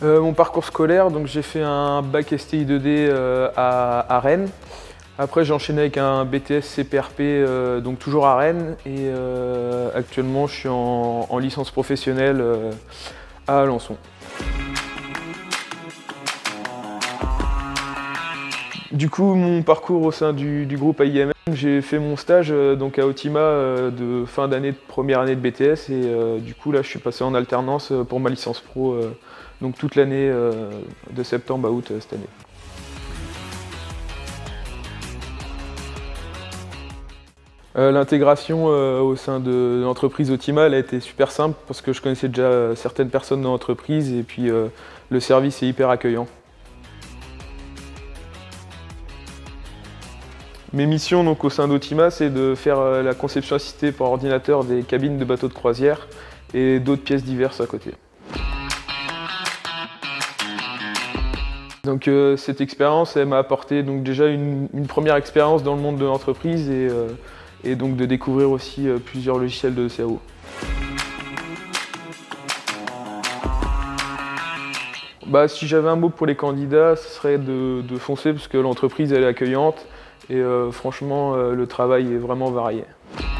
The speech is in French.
Mon parcours scolaire, donc j'ai fait un bac STI 2D à Rennes. Après j'ai enchaîné avec un BTS CPRP, donc toujours à Rennes. Et actuellement je suis en licence professionnelle à Alençon. Du coup, mon parcours au sein du groupe AIMM, j'ai fait mon stage donc à Optima de fin d'année de première année de BTS et du coup là je suis passé en alternance pour ma licence pro donc toute l'année de septembre à août cette année. L'intégration au sein de l'entreprise Optima elle a été super simple parce que je connaissais déjà certaines personnes dans l'entreprise et puis le service est hyper accueillant. Mes missions donc, au sein d'Optima, c'est de faire la conception assistée par ordinateur des cabines de bateaux de croisière et d'autres pièces diverses à côté. Donc cette expérience, elle m'a apporté donc, déjà une première expérience dans le monde de l'entreprise et donc de découvrir aussi plusieurs logiciels de CAO. Bah, si j'avais un mot pour les candidats, ce serait de foncer parce que l'entreprise elle est accueillante et franchement le travail est vraiment varié.